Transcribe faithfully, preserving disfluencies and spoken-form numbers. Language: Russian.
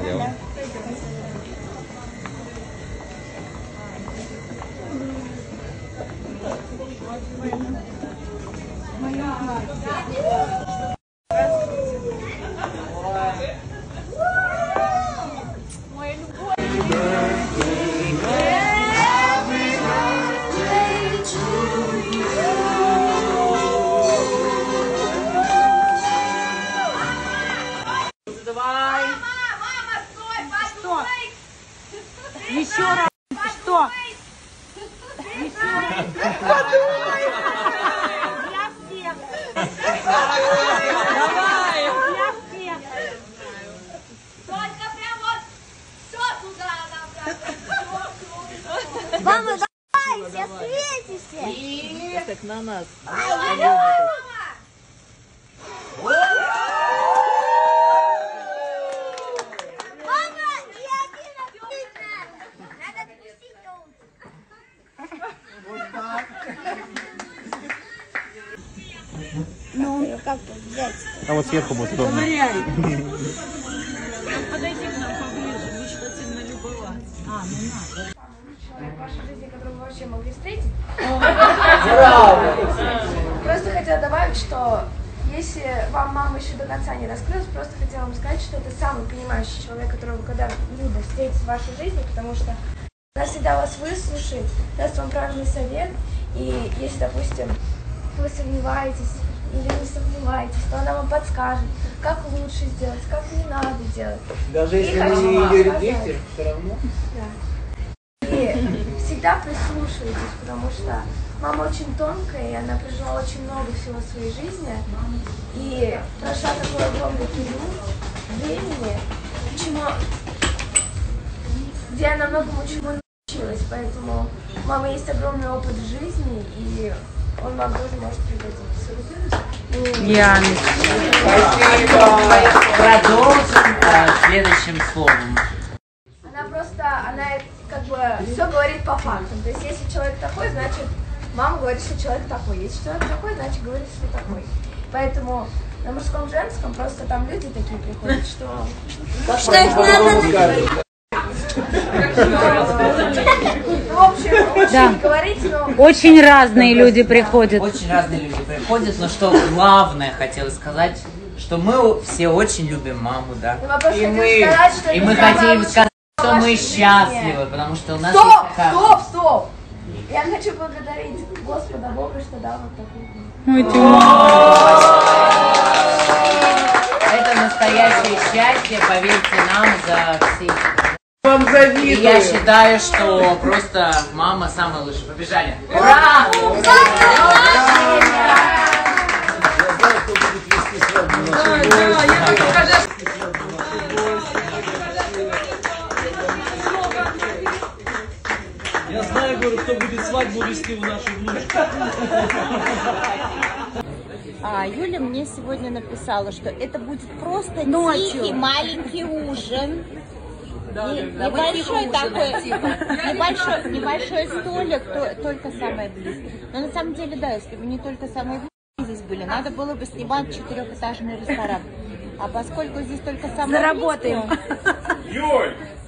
налево. Давай. Мама, стой, что? Еще раз. Что? Еще раз. Подумай. Для всех. Давай. Для всех. Только прям вот все туда нам. Мама, давай, все светишься. И... Так на нас. Ну, как тут взять? А вот сверху будет удобно. Подойди к нам поближе, мечта сильно любоваться. А, ну надо. Человек в вашей жизни, которого вы вообще могли встретить. Просто хотела добавить, что если вам мама еще до конца не раскрылась, просто хотела вам сказать, что это самый понимающий человек, которого вы когда-либо встретите в вашей жизни, потому что она всегда вас выслушает, даст вам правильный совет, и если, допустим, вы сомневаетесь или не сомневаетесь, то она вам подскажет, как лучше сделать, как не надо делать. Даже если вы не ее родитель, все равно? Да. И всегда прислушивайтесь, потому что мама очень тонкая, и она прожила очень много всего в своей жизни. И прошла такой огромный период времени, чему, где она многому чему научилась. Поэтому у мамы есть огромный опыт в жизни, и он вам тоже может пригодиться. Яна. Спасибо. Продолжим а, следующим словом. Она просто, она как бы все говорит по фактам. То есть если человек такой, значит мама говорит, что человек такой. Если человек такой, значит говорит, что такой. Поэтому на мужском, женском просто там люди такие приходят, что... Что их надо... В общем, лучше Да. не говорить, но... Очень разные люди приходят. Очень разные люди приходят, но что главное хотела сказать, что мы все очень любим маму, да. Мы просто И хотим мы, сказать, что и это мы самое хотим лучшее сказать, в что мы вашей счастливы, жизни. потому что у нас Стоп, есть такая- стоп, стоп! Я хочу благодарить Господа Бога, что дал вот такую жизнь. Ой, ты... Это настоящее счастье, поверьте нам, за все. Вам И завидую. я считаю, что просто мама самая лучшая. Побежали! Ура! Я знаю, говорю, кто будет свадьбу вести в нашу внучку. А Юля мне сегодня написала, что это будет просто Ночью. тихий маленький ужин. Да, И да, небольшой мы такой, небольшой, небольшой столик, то, только самое близкое. Но на самом деле, да, если бы не только самые близкие здесь были, надо было бы снимать четырехэтажный ресторан. А поскольку здесь только самое Заработаем. близкое... Юль!